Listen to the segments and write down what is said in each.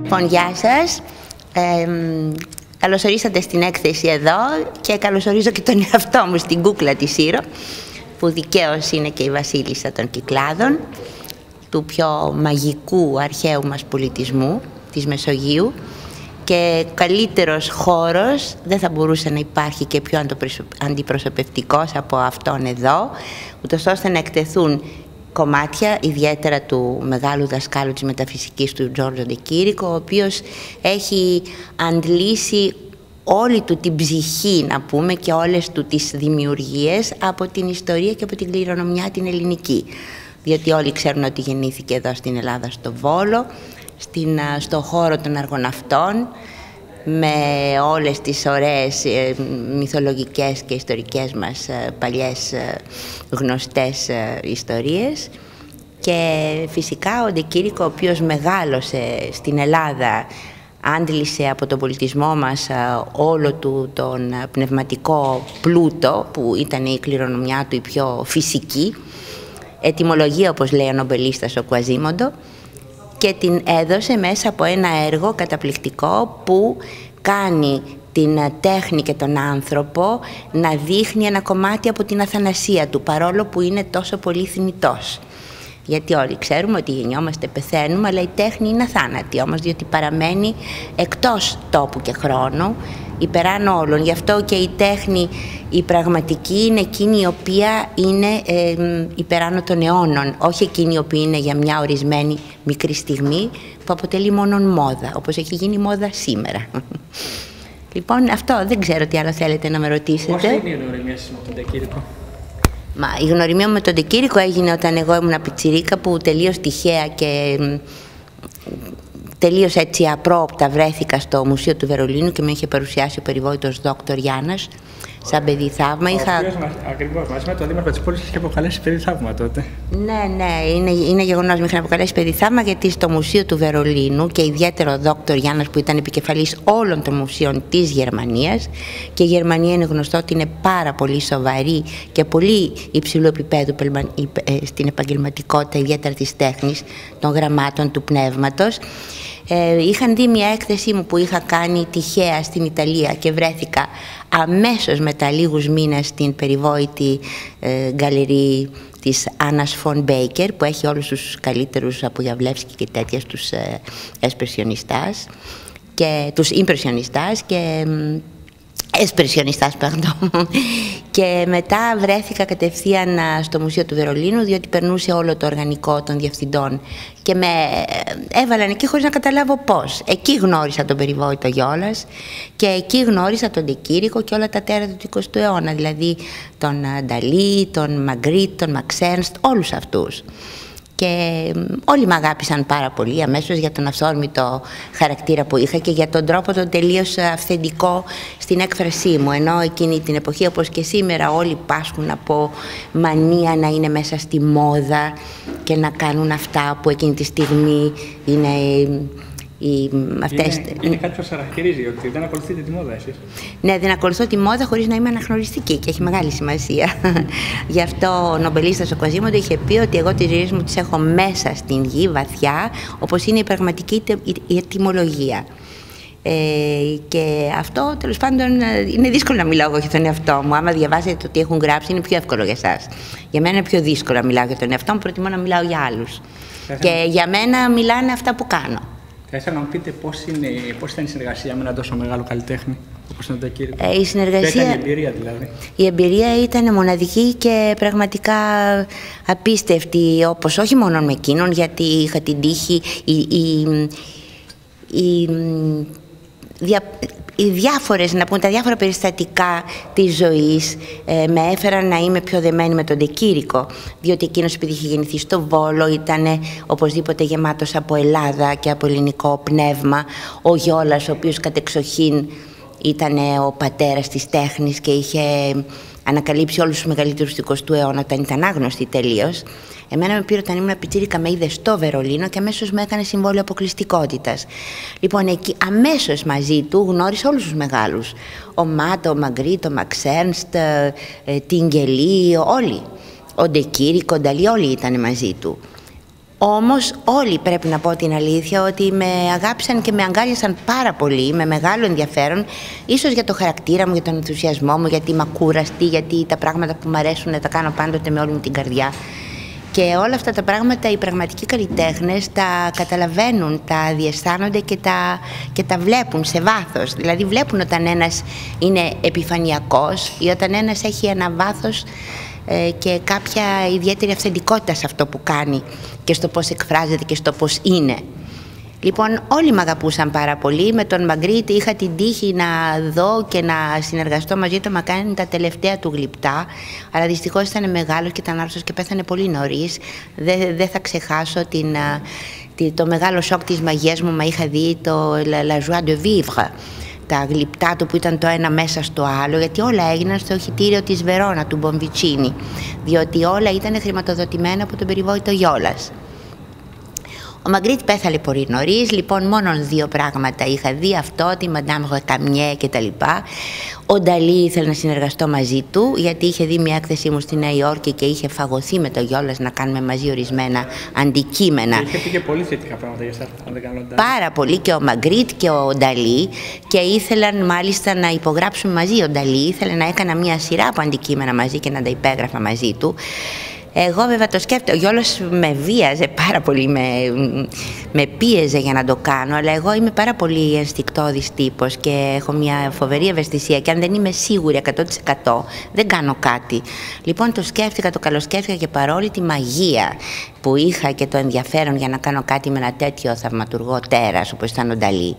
Λοιπόν, γεια σας. Καλώς ορίσατε στην έκθεση εδώ και καλωσορίζω και τον εαυτό μου στην κούκλα της Σύρο, που δικαίως είναι και η βασίλισσα των Κυκλάδων, του πιο μαγικού αρχαίου μας πολιτισμού, της Μεσογείου, και καλύτερος χώρος δεν θα μπορούσε να υπάρχει και πιο αντιπροσωπευτικός από αυτόν εδώ, ούτως ώστε να εκτεθούν κομμάτια, ιδιαίτερα του μεγάλου δασκάλου της μεταφυσικής του Τζόρτζο Ντεκήρικο, ο οποίος έχει αντλήσει όλη του την ψυχή, να πούμε, και όλες του τις δημιουργίες από την ιστορία και από την κληρονομιά την ελληνική. Διότι όλοι ξέρουν ότι γεννήθηκε εδώ στην Ελλάδα, στο Βόλο, στο χώρο των αργοναυτών, με όλες τις ωραίες μυθολογικές και ιστορικές μας παλιές γνωστές ιστορίες. Και φυσικά ο Ντεκήρικο, ο οποίος μεγάλωσε στην Ελλάδα, άντλησε από τον πολιτισμό μας όλο του τον πνευματικό πλούτο, που ήταν η κληρονομιά του η πιο φυσική, ετυμολογία, όπως λέει ο νομπελίστας ο Κουαζίμοντο, και την έδωσε μέσα από ένα έργο καταπληκτικό που κάνει την τέχνη και τον άνθρωπο να δείχνει ένα κομμάτι από την αθανασία του, παρόλο που είναι τόσο πολύ θνητός. Γιατί όλοι ξέρουμε ότι γεννιόμαστε, πεθαίνουμε, αλλά η τέχνη είναι αθάνατη, όμως διότι παραμένει εκτός τόπου και χρόνου, υπεράνω όλων. Γι' αυτό και η τέχνη, η πραγματική, είναι εκείνη η οποία είναι υπεράνω των αιώνων, όχι εκείνη η οποία είναι για μια ορισμένη μικρή στιγμή που αποτελεί μόνον μόδα, όπως έχει γίνει μόδα σήμερα. Λοιπόν, αυτό δεν ξέρω τι άλλο θέλετε να με ρωτήσετε. Πώς έγινε η γνωριμία σας με τον Ντεκήρικο? Η γνωριμία μου με τον Ντεκήρικο έγινε όταν εγώ ήμουν πιτσιρίκα, που τελείως τυχαία και τελείως έτσι απρόοπτα βρέθηκα στο Μουσείο του Βερολίνου και με είχε παρουσιάσει ο περιβόητος Δόκτωρ Γιάννας σαν παιδί θαύμα. Ακριβώς, μαζί με τον Δήμαρχο της πόλης είχε αποκαλέσει παιδί θαύμα τότε. Ναι, είναι γεγονός, με είχαν αποκαλέσει παιδί θαύμα, γιατί στο Μουσείο του Βερολίνου, και ιδιαίτερα ο Δόκτωρ Γιάννας, που ήταν επικεφαλής όλων των μουσείων της Γερμανίας, και η Γερμανία είναι γνωστό ότι είναι πάρα πολύ σοβαρή και πολύ υψηλού επίπεδου στην επαγγελματικότητα, ιδιαίτερα της τέχνης, των γραμμάτων, του πνεύματος. Είχαν δει μια έκθεσή μου που είχα κάνει τυχαία στην Ιταλία και βρέθηκα αμέσως μετά λίγους μήνες στην περιβόητη γκαλερί της Άννας Φον Μπέικερ, που έχει όλους τους καλύτερους από Γιαβλεύσκη και τέτοια, τους εσπρεσιονιστάς και τους ιμπρεσιονιστάς και και μετά βρέθηκα κατευθείαν στο Μουσείο του Βερολίνου, διότι περνούσε όλο το οργανικό των διευθυντών και με έβαλαν εκεί χωρίς να καταλάβω πώς. Εκεί γνώρισα τον περιβόητο Γιόλας και εκεί γνώρισα τον Ντεκήρικο και όλα τα τέρατα του 20ου αιώνα, δηλαδή τον Νταλή, τον Μαγκρίτ, τον Μαξ Έρνστ, όλους αυτούς. Και όλοι με αγάπησαν πάρα πολύ αμέσως για τον αυθόρμητο χαρακτήρα που είχα και για τον τρόπο τον τελείως αυθεντικό στην έκφρασή μου. Ενώ εκείνη την εποχή, όπως και σήμερα, όλοι πάσχουν από μανία να είναι μέσα στη μόδα και να κάνουν αυτά που εκείνη τη στιγμή είναι είναι κάτι που σας χαρακτηρίζει, ότι δεν ακολουθείτε τη μόδα εσείς. Ναι, δεν ακολουθώ τη μόδα χωρίς να είμαι αναγνωριστική και έχει μεγάλη σημασία. Γι' αυτό ο νομπελίστας ο Κουαζίμοντο είχε πει ότι εγώ τις ρίζες μου τις έχω μέσα στην γη, βαθιά, όπως είναι η πραγματική η ετυμολογία. Και αυτό, τέλος πάντων, είναι δύσκολο να μιλάω εγώ για τον εαυτό μου. Άμα διαβάσετε το τι έχουν γράψει, είναι πιο εύκολο για εσάς. Για μένα είναι πιο δύσκολο να μιλάω για τον εαυτό μου, προτιμώ να μιλάω για άλλους. Και για μένα μιλάνε αυτά που κάνω. Θα ήθελα να μου πείτε πώς ήταν η συνεργασία με έναν τόσο μεγάλο καλλιτέχνη όπως είναι ο Ντεκήρικο. Η συνεργασία, η εμπειρία δηλαδή. Η εμπειρία ήταν μοναδική και πραγματικά απίστευτη, όπως όχι μόνο με εκείνον, γιατί είχα την τύχη, τα διάφορα περιστατικά της ζωής με έφεραν να είμαι πιο δεμένη με τον Ντεκήρικο, διότι εκείνος, επειδή είχε γεννηθεί στο Βόλο, ήταν οπωσδήποτε γεμάτος από Ελλάδα και από ελληνικό πνεύμα. Ο Γιόλας, ο οποίος κατεξοχήν ήταν ο πατέρας της τέχνης και είχε ανακαλύψει όλους τους μεγαλύτερους του 20ου αιώνα, όταν ήταν άγνωστοι τελείως. Εμένα με πήρε όταν ήμουν πιτσίρικα, με είδε στο Βερολίνο και αμέσως μου έκανε συμβόλαιο αποκλειστικότητας. Λοιπόν, εκεί αμέσως μαζί του γνώρισα όλους τους μεγάλους. Ο Μάτο, ο Μαγκρίτ, ο Μαξ Έρνστ, την Γκελή, όλοι. Ο Ντεκήρικο, ο Νταλή, όλοι ήταν μαζί του. Όμως όλοι, πρέπει να πω την αλήθεια, ότι με αγάπησαν και με αγκάλιασαν πάρα πολύ, με μεγάλο ενδιαφέρον, ίσως για το χαρακτήρα μου, για τον ενθουσιασμό μου, γιατί είμαι ακούραστη, γιατί τα πράγματα που μου αρέσουν να τα κάνω πάντοτε με όλη μου την καρδιά. Και όλα αυτά τα πράγματα οι πραγματικοί καλλιτέχνες τα καταλαβαίνουν, τα διαισθάνονται και τα βλέπουν σε βάθος. Δηλαδή βλέπουν όταν ένας είναι επιφανειακός ή όταν ένας έχει ένα βάθος και κάποια ιδιαίτερη αυθεντικότητα σε αυτό που κάνει και στο πώς εκφράζεται και στο πώς είναι. Λοιπόν, όλοι με αγαπούσαν πάρα πολύ. Με τον Μαγκρίτ είχα την τύχη να δω και να συνεργαστώ μαζί του, μα κάνει τα τελευταία του γλυπτά. Αλλά δυστυχώς ήταν μεγάλος και ήταν άρρωστος και πέθανε πολύ νωρίς. Δεν θα ξεχάσω το μεγάλο σοκ της μαγείας μου. Μα είχα δει το La Joie de Vivre, τα γλυπτά του που ήταν το ένα μέσα στο άλλο, γιατί όλα έγιναν στο οχητήριο της Βερόνα, του Μπομβιτσίνη, διότι όλα ήταν χρηματοδοτημένα από τον περιβόητο Γιόλας. Ο Μαγκρίτ πέθανε πολύ νωρίς, λοιπόν μόνο 2 πράγματα είχα δει, αυτό, τη Μαντάμ Καμιέ και τα λοιπά. Ο Νταλή ήθελε να συνεργαστώ μαζί του, γιατί είχε δει μια έκθεσή μου στη Νέα Υόρκη και είχε φαγωθεί με το Γιόλας να κάνουμε μαζί ορισμένα αντικείμενα. Είχε πει και πολύ θετικά πράγματα για εσάς, αν δεν κάνω λάθος. Πάρα πολύ, και ο Μαγκρίτ και ο Νταλή, και ήθελαν μάλιστα να υπογράψουν μαζί. Ο Νταλή ήθελε να έκανα μια σειρά από αντικείμενα μαζί και να τα υπέγραφα μαζί του. Εγώ βέβαια το σκέφτομαι, ο Γιώλος με βίαζε πάρα πολύ, με πίεζε για να το κάνω, αλλά εγώ είμαι πάρα πολύ ενστικτώδης τύπος και έχω μια φοβερή ευαισθησία και αν δεν είμαι σίγουρη 100% δεν κάνω κάτι. Λοιπόν το σκέφτηκα, το καλοσκέφτηκα και παρόλη τη μαγεία που είχα και το ενδιαφέρον για να κάνω κάτι με ένα τέτοιο θαυματουργό τέρας όπως ήταν ο Νταλή,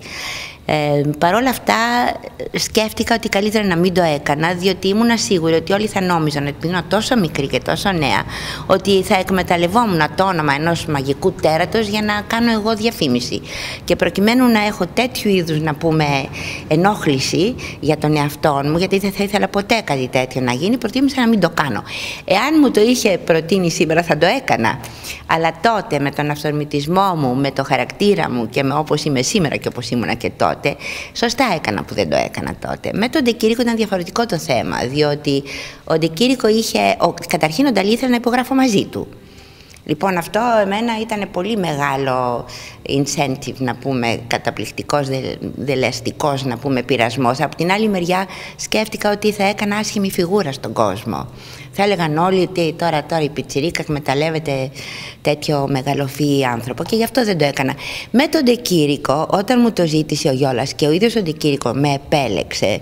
παρ' όλα αυτά σκέφτηκα ότι καλύτερα να μην το έκανα, διότι ήμουν σίγουρη ότι όλοι θα νόμιζαν ότι ήμουν τόσο μικρή και τόσο νέα ότι θα εκμεταλλευόμουν το όνομα ενός μαγικού τέρατος για να κάνω εγώ διαφήμιση. Και προκειμένου να έχω τέτοιου είδους, να πούμε, ενόχληση για τον εαυτό μου, γιατί δεν θα ήθελα ποτέ κάτι τέτοιο να γίνει, προτίμησα να μην το κάνω. Εάν μου το είχε προτείνει σήμερα θα το έκανα, αλλά τότε με τον αυθορμητισμό μου, με το χαρακτήρα μου και με όπως είμαι σήμερα και όπως ήμουνα και τότε, σωστά έκανα που δεν το έκανα τότε. Με τον Ντε Κίρικο ήταν διαφορετικό το θέμα, διότι ο Ντε Κίρικο καταρχήν ο Νταλή ήθελε να υπογράφω μαζί του. Λοιπόν, αυτό εμένα ήταν πολύ μεγάλο incentive, να πούμε, καταπληκτικός, δελεαστικός, να πούμε, πειρασμός. Από την άλλη μεριά σκέφτηκα ότι θα έκανα άσχημη φιγούρα στον κόσμο. Θα έλεγαν όλοι ότι τώρα η πιτσιρίκα εκμεταλλεύεται τέτοιο μεγαλοφυή άνθρωπο και γι' αυτό δεν το έκανα. Με τον Ντε Κίρικο, όταν μου το ζήτησε ο Γιόλας και ο ίδιος ο Ντε Κίρικο με επέλεξε,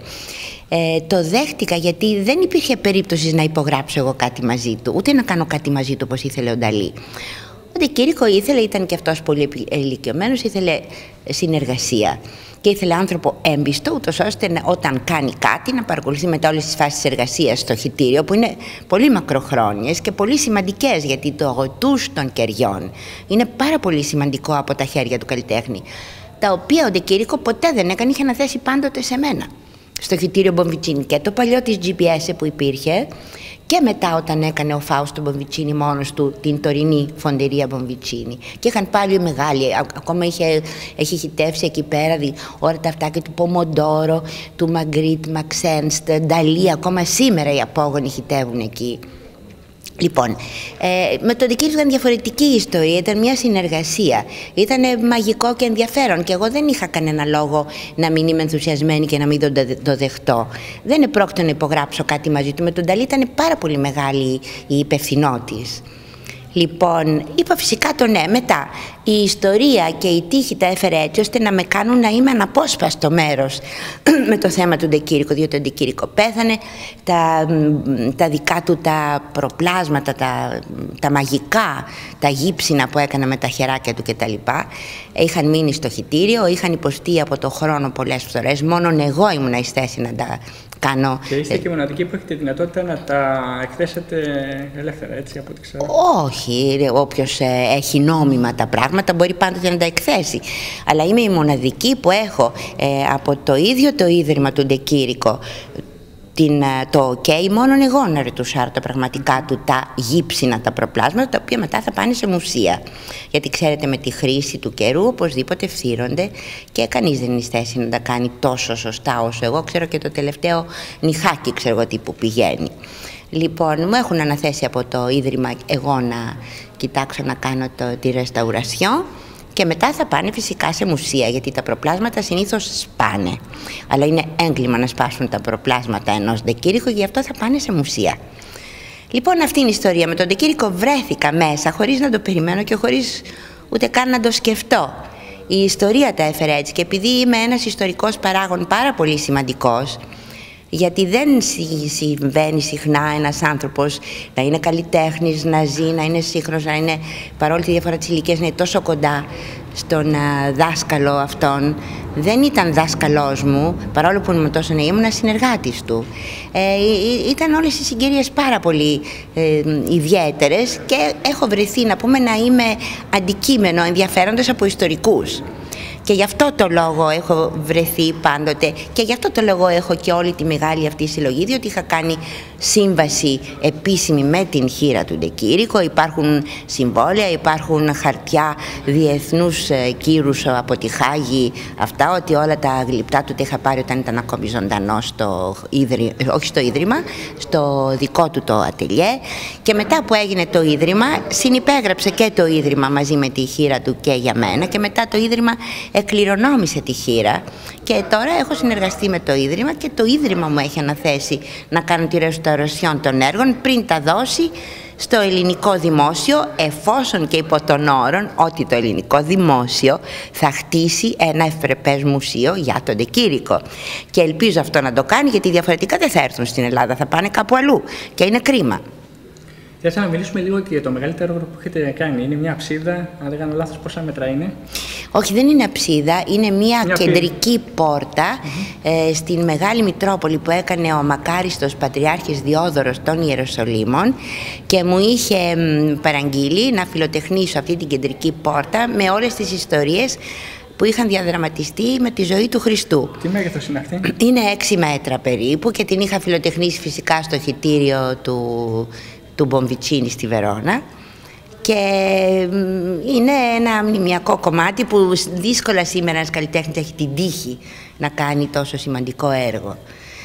το δέχτηκα, γιατί δεν υπήρχε περίπτωση να υπογράψω εγώ κάτι μαζί του, ούτε να κάνω κάτι μαζί του όπως ήθελε ο Νταλή. Ο Ντε Κίρικο ήταν και αυτός πολύ ηλικιωμένος, ήθελε συνεργασία και ήθελε άνθρωπο έμπιστο, ούτως ώστε όταν κάνει κάτι να παρακολουθεί μετά όλες τις φάσεις εργασίας στο χιτήριο, που είναι πολύ μακροχρόνιες και πολύ σημαντικές, γιατί το αγωτούς των κεριών είναι πάρα πολύ σημαντικό από τα χέρια του καλλιτέχνη, τα οποία ο Ντε Κίρικο ποτέ δεν έκανε, είχε αναθέσει πάντοτε σε μένα, στο χιτήριο Μπομβιτσίνη, και το παλιό της GPS που υπήρχε και μετά όταν έκανε ο Φάουστο Μπομβιτσίνη μόνος του την τωρινή Φοντερία Μπομβιτσίνη, και είχαν πάλι μεγάλη, ακόμα έχει χιτεύσει εκεί πέρα όλα τα αυτάκια του Πομοντόρο, του Μαγκρίτ, Μαξένστ, Νταλή, ακόμα σήμερα οι απόγονοι χιτεύουν εκεί. Λοιπόν, με τον Ντε Κίρικο ήταν διαφορετική η ιστορία, ήταν μια συνεργασία. Ήταν μαγικό και ενδιαφέρον και εγώ δεν είχα κανένα λόγο να μην είμαι ενθουσιασμένη και να μην το δεχτώ. Δεν επρόκειτο να υπογράψω κάτι μαζί του. Με τον Νταλή ήταν πάρα πολύ μεγάλη η υπευθυνότης. Λοιπόν, είπα φυσικά το ναι. Μετά η ιστορία και η τύχη τα έφερε έτσι ώστε να με κάνουν να είμαι αναπόσπαστο μέρος με το θέμα του Ντε Κίρικο, διότι ο Ντε Κίρικο πέθανε, τα δικά του τα προπλάσματα, τα μαγικά, τα γύψινα που έκανα με τα χεράκια του κτλ. Είχαν μείνει στο χιτήριο, είχαν υποστεί από το χρόνο πολλές φορές, μόνον εγώ ήμουν εις θέση να τα κάνω. Και είστε και μοναδικοί που έχετε δυνατότητα να τα εκθέσετε ελεύθερα, έτσι, από ό,τι ξέρω. Όχι, όποιος έχει νόμιμα τα πράγματα μπορεί πάντοτε να τα εκθέσει. Αλλά είμαι η μοναδική που έχω από το ίδιο το ίδρυμα του Ντε Κίρικο το OK, μόνον εγώ να ρετουσάρω τα πραγματικά του, τα γύψινα, τα προπλάσματα, τα οποία μετά θα πάνε σε μουσεία. Γιατί ξέρετε, με τη χρήση του καιρού οπωσδήποτε φθύρονται και κανείς δεν είναι στη θέση να τα κάνει τόσο σωστά όσο εγώ ξέρω, και το τελευταίο νυχάκι ξέρω εγώ τι που πηγαίνει. Λοιπόν, μου έχουν αναθέσει από το Ίδρυμα εγώ να κοιτάξω να κάνω τη ρεσταουρασιόν και μετά θα πάνε φυσικά σε μουσεία, γιατί τα προπλάσματα συνήθως σπάνε. Αλλά είναι έγκλημα να σπάσουν τα προπλάσματα ενός ντεκήρικου, γι' αυτό θα πάνε σε μουσεία. Λοιπόν, αυτή είναι η ιστορία. Με τον ντεκήρικο βρέθηκα μέσα χωρίς να το περιμένω και χωρίς ούτε καν να το σκεφτώ. Η ιστορία τα έφερε έτσι και επειδή είμαι ένας ιστορικός παράγων πάρα πολύ σημαντικός, γιατί δεν συμβαίνει συχνά ένας άνθρωπος να είναι καλλιτέχνης, να ζει, να είναι σύγχρονος, να είναι παρόλη τη διαφορά της ηλικίας, να είναι τόσο κοντά στον δάσκαλο αυτόν. Δεν ήταν δάσκαλός μου, παρόλο που ήμουν τόσο νέη, ήμουν συνεργάτης του. Ήταν όλες οι συγκυρίες πάρα πολύ ιδιαίτερες και έχω βρεθεί, να πούμε, να είμαι αντικείμενο ενδιαφέροντος από ιστορικούς. Και γι' αυτό το λόγο έχω βρεθεί πάντοτε και γι' αυτό το λόγο έχω και όλη τη μεγάλη αυτή συλλογή, διότι είχα κάνει σύμβαση επίσημη με την χήρα του ντεκήρικο. Υπάρχουν συμβόλαια, υπάρχουν χαρτιά διεθνούς κύρους από τη Χάγη, αυτά, ότι όλα τα γλυπτά του τα είχα πάρει όταν ήταν ακόμη ζωντανό όχι στο Ίδρυμα, στο δικό του το ατελιέ. Και μετά που έγινε το Ίδρυμα, συνυπέγραψε και το Ίδρυμα μαζί με τη χήρα του και για μένα, και μετά το Ίδρυμα εκκληρονόμησε τη χήρα και τώρα έχω συνεργαστεί με το Ίδρυμα και το Ίδρυμα μου έχει αναθέσει να κάνω τη ρεσταουρασιόν των έργων πριν τα δώσει στο ελληνικό δημόσιο, εφόσον και υπό τον όρον ότι το ελληνικό δημόσιο θα χτίσει ένα ευπρεπές μουσείο για τον ντεκήρικο. Και ελπίζω αυτό να το κάνει, γιατί διαφορετικά δεν θα έρθουν στην Ελλάδα, θα πάνε κάπου αλλού και είναι κρίμα. Θα να μιλήσουμε λίγο και για το μεγαλύτερο έργο που έχετε κάνει. Είναι μια αψίδα, αν δεν κάνω λάθος, πόσα μέτρα είναι? Όχι, δεν είναι αψίδα, είναι μια κεντρική πόρτα στην Μεγάλη Μητρόπολη που έκανε ο μακάριστος Πατριάρχης Διόδωρος των Ιεροσολύμων και μου είχε παραγγείλει να φιλοτεχνήσω αυτή την κεντρική πόρτα με όλες τις ιστορίες που είχαν διαδραματιστεί με τη ζωή του Χριστού. Τι μέγεθος είναι αυτή? Είναι 6 μέτρα περίπου και την είχα φιλοτεχνήσει φυσικά στο χυτήριο του Μπομβιτσίνη στη Βερόνα. Και είναι ένα μνημιακό κομμάτι που δύσκολα σήμερα ένας καλλιτέχνης έχει την τύχη να κάνει τόσο σημαντικό έργο.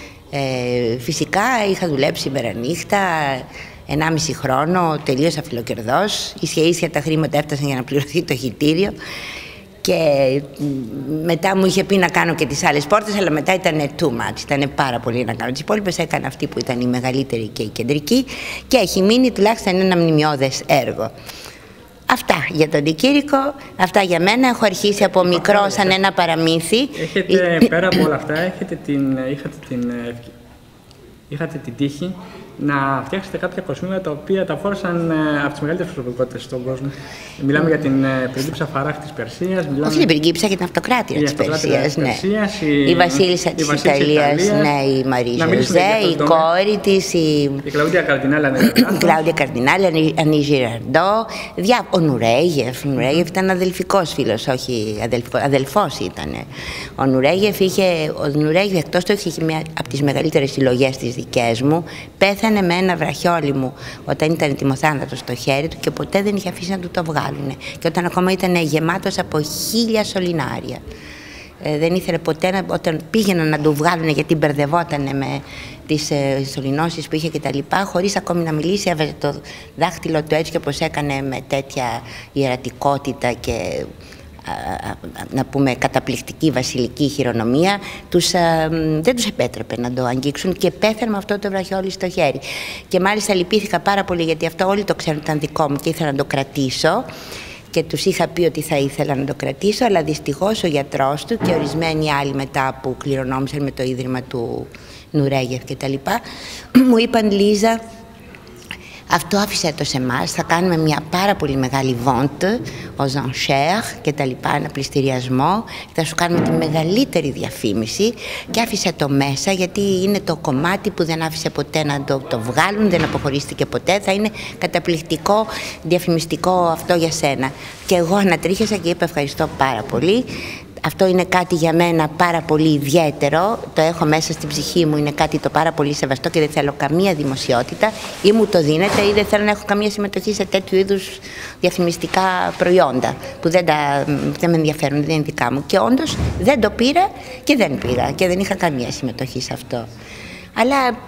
Φυσικά είχα δουλέψει μέρα νύχτα, 1,5 χρόνο, τελείωσα φιλοκερδός, ίσια τα χρήματα έφτασαν για να πληρωθεί το χυτήριο. Και μετά μου είχε πει να κάνω και τις άλλες πόρτες, αλλά μετά ήταν too much, ήταν πάρα πολύ να κάνω τις υπόλοιπες. Έκανα αυτή που ήταν η μεγαλύτερη και η κεντρική και έχει μείνει τουλάχιστον ένα μνημειώδες έργο. Αυτά για τον ντεκήρικο, αυτά για μένα. Έχω αρχίσει από μικρό σαν ένα παραμύθι. Έχετε, πέρα από όλα αυτά, είχατε την τύχη να φτιάξετε κάποια κοσμήματα τα οποία τα φόρεσαν από τις μεγαλύτερες προσωπικότητες στον κόσμο. Μιλάμε για την πριγκίψα Φαράχ της Περσίας. Όχι την πριγκίψα, για την αυτοκράτηρα της Περσίας. Ναι. Η βασίλισσα της Ιταλίας, ναι, η Μαρή Ζωζέ, η κόρη της, η Κλάουδια Καρδινάλη, Ανή Ζιραρντό, ο Νουρέγεφ. Ο Νουρέγεφ ήταν αδελφικός φίλος, όχι αδελφός ήταν. Ο Νουρέγεφ εκτός του είχε μια από τις μεγαλύτερες συλλογές τις δικές μου. Πέθανε με ένα βραχιόλι μου όταν ήταν ετοιμοθάνατος στο χέρι του και ποτέ δεν είχε αφήσει να του το βγάλουν. Και όταν ακόμα ήταν γεμάτος από 1000 σωληνάρια. Δεν ήθελε ποτέ, όταν πήγαιναν να του βγάλουν, γιατί μπερδευόταν με τις σωληνώσεις που είχε κτλ., χωρίς ακόμη να μιλήσει, έβαζε το δάχτυλο του έτσι, όπως έκανε με τέτοια ιερατικότητα και να πούμε καταπληκτική βασιλική χειρονομία, δεν τους επέτρεπε να το αγγίξουν και πέθανε με αυτό το βραχιόλι στο χέρι. Και μάλιστα λυπήθηκα πάρα πολύ, γιατί αυτό όλοι το ξέρουν, ήταν δικό μου και ήθελα να το κρατήσω και τους είχα πει ότι θα ήθελα να το κρατήσω, αλλά δυστυχώς ο γιατρός του και ορισμένοι άλλοι μετά που κληρονόμησαν με το Ίδρυμα του Νουρέγεφ και τα λοιπά, μου είπαν, Λίζα, αυτό άφησε το σε εμάς, θα κάνουμε μια πάρα πολύ μεγάλη vente aux enchères και τα λοιπά, ένα πληστηριασμό, θα σου κάνουμε τη μεγαλύτερη διαφήμιση, και άφησε το μέσα, γιατί είναι το κομμάτι που δεν άφησε ποτέ να το βγάλουν, δεν αποχωρίστηκε ποτέ, θα είναι καταπληκτικό διαφημιστικό αυτό για σένα. Και εγώ ανατρίχιασα και είπα ευχαριστώ πάρα πολύ. Αυτό είναι κάτι για μένα πάρα πολύ ιδιαίτερο, το έχω μέσα στην ψυχή μου, είναι κάτι το πάρα πολύ σεβαστό και δεν θέλω καμία δημοσιότητα, ή μου το δίνετε ή δεν θέλω να έχω καμία συμμετοχή σε τέτοιου είδους διαφημιστικά προϊόντα που δεν με ενδιαφέρουν, δεν είναι δικά μου. Και όντως δεν το πήρα και δεν πήγα και δεν είχα καμία συμμετοχή σε αυτό. Αλλά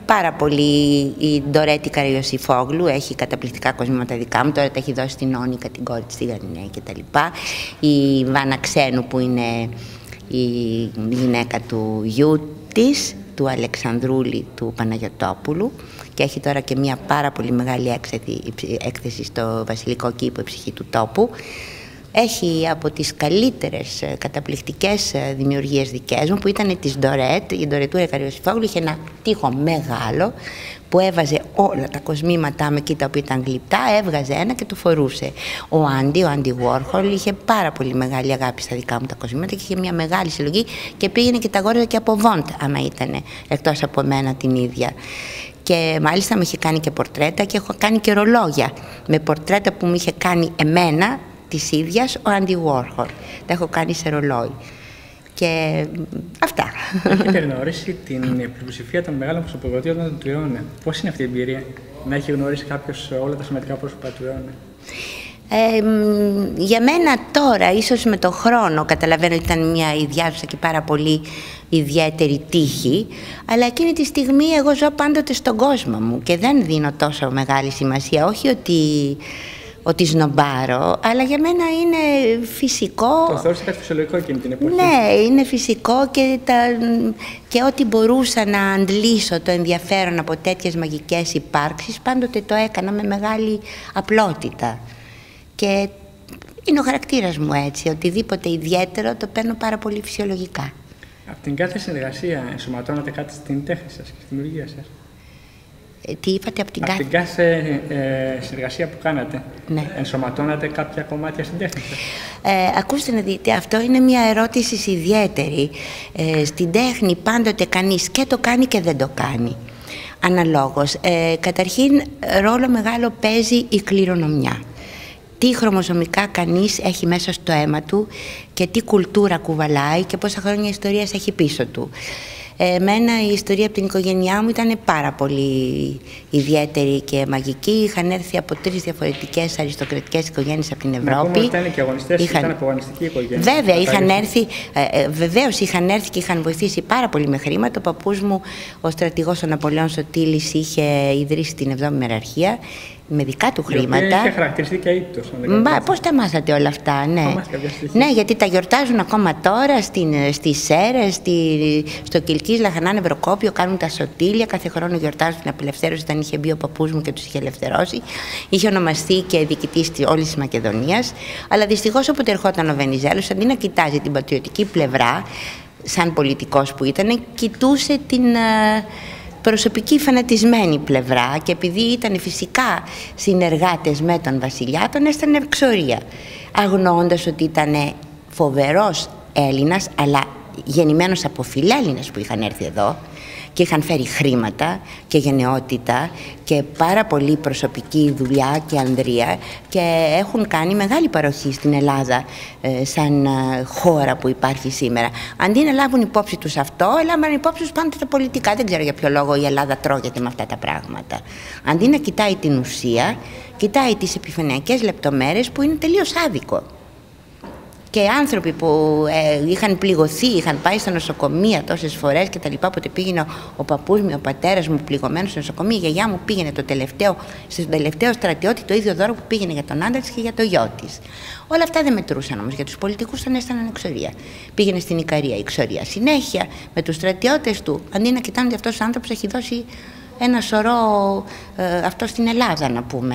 πάρα πολύ η Ντορέτη Καραϊωσήφογλου, έχει καταπληκτικά κοσμήματα δικά μου, τώρα τα έχει δώσει στην Όνικα, την κόρη της, στη Γαρινέα κτλ. Η Βάνα Ξένου που είναι η γυναίκα του γιου της, του Αλεξανδρούλη του Παναγιωτόπουλου, και έχει τώρα και μια πάρα πολύ μεγάλη έκθεση στο Βασιλικό Κήπο, η ψυχή του τόπου. Έχει από τις καλύτερες καταπληκτικές δημιουργίες δικές μου που ήταν της Ντορέτ. Η Ντορετούρα Καραϊωσήφογλου είχε ένα τοίχο μεγάλο που έβαζε όλα τα κοσμήματά με εκεί τα οποία ήταν γλυπτά, έβγαζε ένα και το φορούσε. Ο Άντι Βόρχολ είχε πάρα πολύ μεγάλη αγάπη στα δικά μου τα κοσμήματα και είχε μια μεγάλη συλλογή και πήγαινε και τα αγόραζε και από Βόντ, άμα ήταν εκτός από μένα την ίδια. Και μάλιστα μου είχε κάνει και πορτρέτα και έχω κάνει και ρολόγια με πορτρέτα που μου είχε κάνει εμένα της ίδιας ο Άντι Βόρχολ. Τα έχω κάνει σε ρολόι. Και αυτά. Έχετε γνωρίσει την πλειοψηφία των μεγάλων προσωπικότητων του αιώνα. Πώς είναι αυτή η εμπειρία, να έχει γνωρίσει κάποιος όλα τα σημαντικά πρόσωπα του αιώνα? Για μένα τώρα, ίσως με τον χρόνο, καταλαβαίνω ότι ήταν μια ιδιάζουσα και πάρα πολύ ιδιαίτερη τύχη, αλλά εκείνη τη στιγμή εγώ ζω πάντοτε στον κόσμο μου και δεν δίνω τόσο μεγάλη σημασία. Όχι ότι σνομπάρω, αλλά για μένα είναι φυσικό. Το θεώρησα κάτι φυσιολογικό εκείνη την εποχή. Ναι, είναι φυσικό και ό,τι μπορούσα να αντλήσω το ενδιαφέρον από τέτοιες μαγικές υπάρξεις, πάντοτε το έκανα με μεγάλη απλότητα. Και είναι ο χαρακτήρας μου έτσι, οτιδήποτε ιδιαίτερο το παίρνω πάρα πολύ φυσιολογικά. Από την κάθε συνεργασία ενσωματώνατε κάτι στην τέχνη σας και στη δημιουργία σας? Τι είπατε από την κάθε... την κάθε συνεργασία που κάνατε, ναι, ενσωματώνατε κάποια κομμάτια στην τέχνη σας? Ακούστε να δείτε, αυτό είναι μια ερώτηση ιδιαίτερη. Στην τέχνη πάντοτε κανείς και το κάνει και δεν το κάνει. Αναλόγως. Καταρχήν, ρόλο μεγάλο παίζει η κληρονομιά. Τι χρωμοσωμικά κανείς έχει μέσα στο αίμα του και τι κουλτούρα κουβαλάει και πόσα χρόνια ιστορίας έχει πίσω του. Εμένα η ιστορία από την οικογένειά μου ήταν πάρα πολύ ιδιαίτερη και μαγική. Είχαν έρθει από 3 διαφορετικές αριστοκρατικές οικογένειες από την Ευρώπη. Ήταν και αγωνιστές, ήταν από αγωνιστική οικογένεια. Βέβαια, βεβαίως είχαν έρθει και είχαν βοηθήσει πάρα πολύ με χρήματα. Ο παππούς μου, ο στρατηγός ο Ναπολέων Σωτήλης, είχε ιδρύσει την 7η Μεραρχία με δικά του χρήματα. Είχε χαρακτηριστεί και αίτητος. Πώς τα μάθατε όλα αυτά, ναι. Ναι, γιατί τα γιορτάζουν ακόμα τώρα στις Σέρρες, στο Κιλκής, Λαχανά, Νευροκόπιο, κάνουν τα σωτήλια. Κάθε χρόνο γιορτάζουν την απελευθέρωση, όταν είχε μπει ο παππούς μου και τους είχε ελευθερώσει. Είχε ονομαστεί και διοικητής όλης της Μακεδονίας. Αλλά δυστυχώς όποτε ερχόταν ο Βενιζέλος, αντί να κοιτάζει την πατριωτική πλευρά, σαν πολιτικός που ήταν, κοιτούσε την προσωπική φανατισμένη πλευρά, και επειδή ήταν φυσικά συνεργάτες με τον βασιλιά, τον έστανε εξορία, αγνοώντας ότι ήταν φοβερός Έλληνας, αλλά γεννημένος από φιλέλληνες που είχαν έρθει εδώ και είχαν φέρει χρήματα και γενναιότητα και πάρα πολύ προσωπική δουλειά και ανδρεία, και έχουν κάνει μεγάλη παροχή στην Ελλάδα σαν χώρα που υπάρχει σήμερα. Αντί να λάβουν υπόψη τους αυτό, έλαβαν υπόψη τους πάντα τα πολιτικά. Δεν ξέρω για ποιο λόγο η Ελλάδα τρώγεται με αυτά τα πράγματα. Αντί να κοιτάει την ουσία, κοιτάει τις επιφανειακές λεπτομέρειες που είναι τελείως άδικο. Και άνθρωποι που είχαν πληγωθεί, είχαν πάει στα νοσοκομεία τόσες φορές και τα λοιπά, όποτε πήγαινε ο παππούς μου, ο πατέρας μου πληγωμένος στο νοσοκομείο, η γιαγιά μου πήγαινε στον τελευταίο στρατιώτη το ίδιο δώρο που πήγαινε για τον άντρα της και για το γιο της. Όλα αυτά δεν μετρούσαν όμως, για τους πολιτικούς τον έσταναν εξορία. Πήγαινε στην Ικαρία, εξορία. Συνέχεια με τους στρατιώτες του, αντί να κοιτάνε ότι αυτός ο άνθρωπος έχει δώσει ένα σωρό, αυτό στην Ελλάδα να πούμε,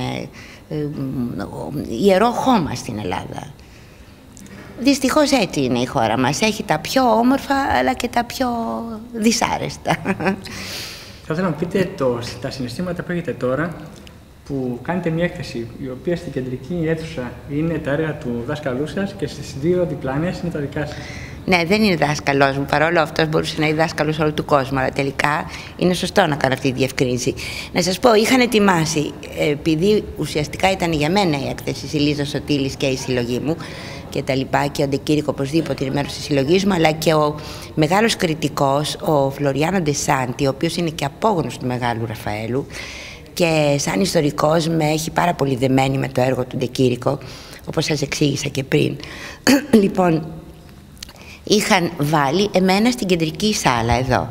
ιερό χώμα στην Ελλάδα. Δυστυχώς έτσι είναι η χώρα μας. Έχει τα πιο όμορφα αλλά και τα πιο δυσάρεστα. Θα ήθελα να πείτε τα συναισθήματα που έχετε τώρα, που κάνετε μια έκθεση η οποία στην κεντρική αίθουσα είναι τα έργα του δάσκαλού σας και στις 2 διπλανές είναι τα δικά σας. Ναι, δεν είναι δάσκαλός μου, παρόλο αυτός μπορούσε να είναι δάσκαλος όλου του κόσμου, αλλά τελικά είναι σωστό να κάνω αυτή τη διευκρίνηση. Να σας πω, είχαν ετοιμάσει, επειδή ουσιαστικά ήταν για μένα η έκθεση, η Λίζα Σωτήλης και η συλλογή μου και τα λοιπά, και ο Ντεκήρικο οπωσδήποτε είναι μέρος της συλλογής μου, αλλά και ο μεγάλος κριτικός, ο Φλωριάνο Ντεσάντη, ο οποίος είναι και απόγονος του Μεγάλου Ραφαέλου και σαν ιστορικός με έχει πάρα πολύ δεμένη με το έργο του Ντεκήρικο, όπως σας εξήγησα και πριν. Λοιπόν, είχαν βάλει εμένα στην κεντρική σάλα εδώ,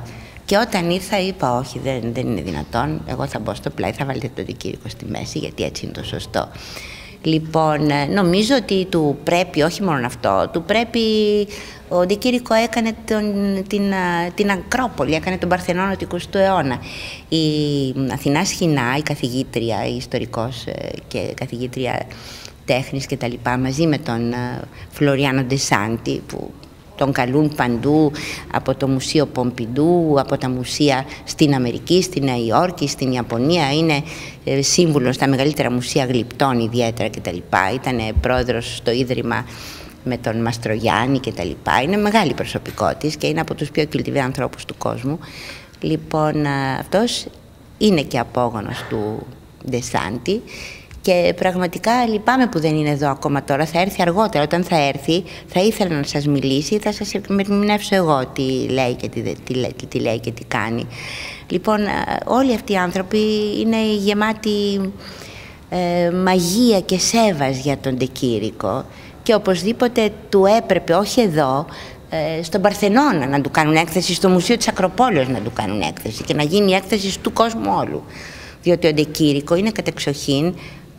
Και όταν ήρθα είπα όχι, δεν είναι δυνατόν, εγώ θα μπω στο πλάι, θα βάλετε τον Ντεκήρικο στη μέση, γιατί έτσι είναι το σωστό. Λοιπόν, νομίζω ότι του πρέπει, όχι μόνο αυτό, του πρέπει, ο Ντεκήρικο έκανε την Ακρόπολη, έκανε τον Παρθενώνα του 20ου αιώνα. Η Αθηνά Σχοινά, η καθηγήτρια, η ιστορικός και καθηγήτρια τέχνης και τα λοιπά, μαζί με τον Φλωριάνο Ντεσάντη, που τον καλούν παντού, από το Μουσείο Πομπιντού, από τα μουσεία στην Αμερική, στη Νέα Υόρκη, στην Ιαπωνία. Είναι σύμβουλος στα μεγαλύτερα μουσεία γλυπτών ιδιαίτερα κτλ. Ήταν πρόεδρος στο Ίδρυμα με τον Μαστρογιάννη κτλ. Είναι μεγάλη προσωπικότης και είναι από τους πιο κυλτιβέ ανθρώπους του κόσμου. Λοιπόν, αυτός είναι και απόγονος του Ντεσάντη. Και πραγματικά λυπάμαι που δεν είναι εδώ ακόμα τώρα, θα έρθει αργότερα. Όταν θα έρθει θα ήθελα να σας μιλήσει, θα σας ερμηνεύσω εγώ τι λέει και τι κάνει. Λοιπόν, όλοι αυτοί οι άνθρωποι είναι γεμάτοι μαγεία και σέβας για τον Ντεκήρικο και οπωσδήποτε του έπρεπε, όχι εδώ, στον Παρθενώνα να του κάνουν έκθεση, στο Μουσείο της Ακροπόλεως να του κάνουν έκθεση και να γίνει έκθεση του κόσμου όλου. Διότι ο Ντεκήρικο είναι κατεξοχήν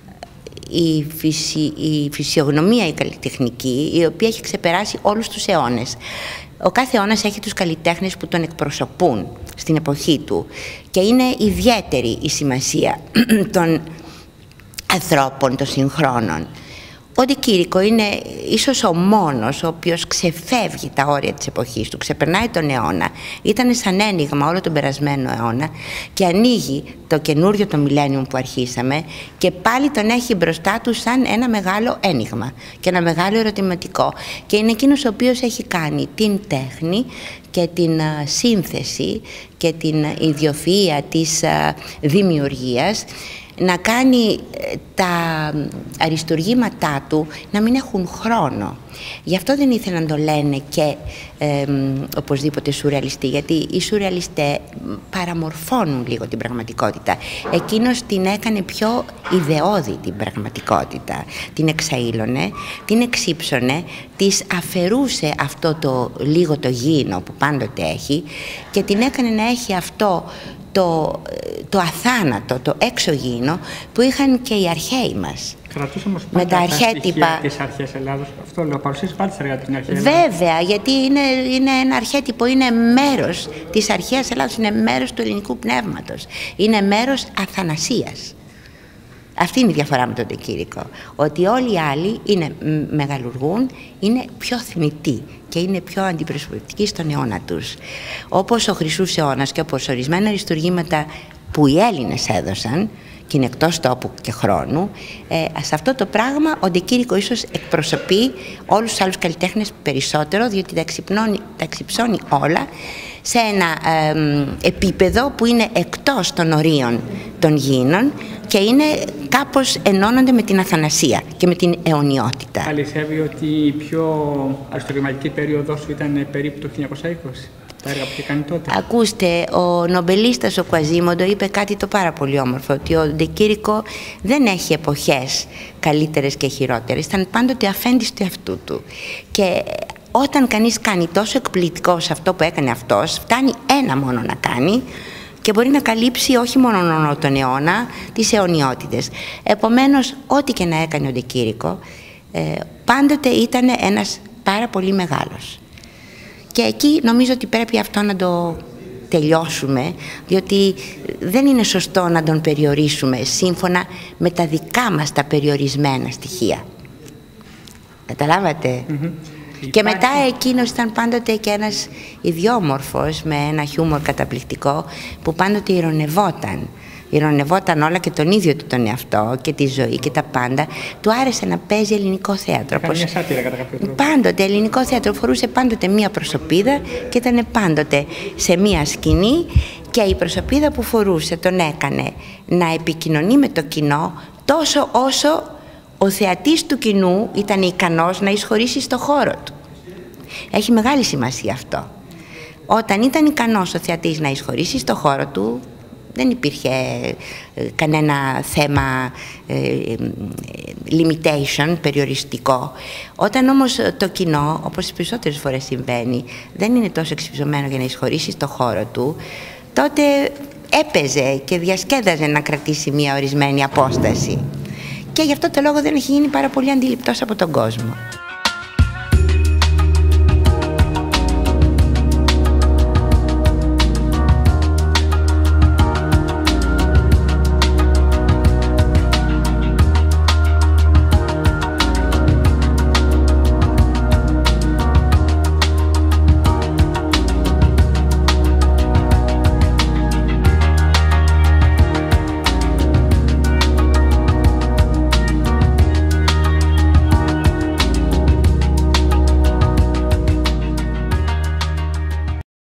η φυσιογνωμία η καλλιτεχνική, η οποία έχει ξεπεράσει όλους τους αιώνες. Ο κάθε αιώνας έχει τους καλλιτέχνες που τον εκπροσωπούν στην εποχή του και είναι ιδιαίτερη η σημασία των ανθρώπων, των συγχρόνων. Ο Ντεκήρικο είναι ίσως ο μόνος ο οποίος ξεφεύγει τα όρια της εποχής του, ξεπερνάει τον αιώνα, ήταν σαν ένιγμα όλο τον περασμένο αιώνα και ανοίγει το καινούριο το millennium που αρχίσαμε και πάλι τον έχει μπροστά του σαν ένα μεγάλο ένιγμα και ένα μεγάλο ερωτηματικό. Και είναι εκείνος ο οποίος έχει κάνει την τέχνη και την σύνθεση και την ιδιοφυΐα της δημιουργίας να κάνει τα αριστουργήματά του να μην έχουν χρόνο. Γι' αυτό δεν ήθελα να το λένε και οπωσδήποτε σουρεαλιστή, γιατί οι σουρεαλιστές παραμορφώνουν λίγο την πραγματικότητα. Εκείνος την έκανε πιο ιδεώδη την πραγματικότητα. Την εξαήλωνε, την εξύψωνε, της αφαιρούσε αυτό το λίγο το γήινο που πάντοτε έχει και την έκανε να έχει αυτό το αθάνατο, το εξωγήινο που είχαν και οι αρχαίοι μας. Κρατούσε όμως πάντα τα αρχέτυπα της αρχαίας Ελλάδος. Αυτό λέω, παρουσίασε πάντα έργα την αρχαία Ελλάδα. Βέβαια, γιατί είναι ένα αρχέτυπο, είναι μέρος της αρχαίας Ελλάδος, είναι μέρος του ελληνικού πνεύματος, είναι μέρος αθανασίας. Αυτή είναι η διαφορά με τον Ντεκήρικο, ότι όλοι οι άλλοι μεγαλουργούν, είναι πιο θνητοί και είναι πιο αντιπροσωπευτικοί στον αιώνα τους. Όπως ο Χρυσούς Αιώνας και όπως ορισμένα αριστουργήματα που οι Έλληνες έδωσαν και είναι εκτός τόπου και χρόνου, σε αυτό το πράγμα ο Ντεκήρικο ίσως εκπροσωπεί όλους τους άλλους καλλιτέχνες περισσότερο, διότι τα εξυψώνει όλα σε ένα επίπεδο που είναι εκτός των ορίων των γήινων και είναι κάπως ενώνονται με την αθανασία και με την αιωνιότητα. Αληθεύει ότι η πιο αριστουργηματική περίοδος σου ήταν περίπου το 1920, τα έργα που είχε κάνει τότε? Ακούστε, ο νομπελίστας ο Κουαζίμοντο είπε κάτι το πάρα πολύ όμορφο, ότι ο Ντεκήρικο δεν έχει εποχές καλύτερες και χειρότερες, ήταν πάντοτε αφέντης του εαυτού του. Και όταν κανείς κάνει τόσο εκπληκτικό σε αυτό που έκανε αυτός, φτάνει ένα μόνο να κάνει και μπορεί να καλύψει όχι μόνο τον αιώνα, τις αιωνιότητες. Επομένως, ό,τι και να έκανε ο Ντεκήρικο, πάντοτε ήταν ένας πάρα πολύ μεγάλος. Και εκεί νομίζω ότι πρέπει αυτό να το τελειώσουμε, διότι δεν είναι σωστό να τον περιορίσουμε σύμφωνα με τα δικά μας τα περιορισμένα στοιχεία. Καταλάβατε? Και μετά εκείνος ήταν πάντοτε και ένας ιδιόμορφος με ένα χιούμορ καταπληκτικό που πάντοτε ειρωνευόταν όλα και τον ίδιο του τον εαυτό και τη ζωή και τα πάντα. Του άρεσε να παίζει ελληνικό θέατρο. Μια σάτυρα κατά κάποιο τρόπο. Πάντοτε ελληνικό θέατρο, φορούσε πάντοτε μία προσωπίδα και ήταν πάντοτε σε μία σκηνή και η προσωπίδα που φορούσε τον έκανε να επικοινωνεί με το κοινό τόσο όσο ο θεατής του κοινού ήταν ικανός να εισχωρήσει στο χώρο του. Έχει μεγάλη σημασία αυτό. Όταν ήταν ικανός ο θεατής να εισχωρήσει στο χώρο του, Δεν υπήρχε κανένα θέμα limitation, περιοριστικό. Όταν όμως το κοινό, όπως τις περισσότερες φορές συμβαίνει, δεν είναι τόσο εξυψωμένο για να εισχωρήσει στο χώρο του, τότε έπαιζε και διασκέδαζε να κρατήσει μια ορισμένη απόσταση. Και γι' αυτό το λόγο δεν έχει γίνει πάρα πολύ αντιληπτός από τον κόσμο.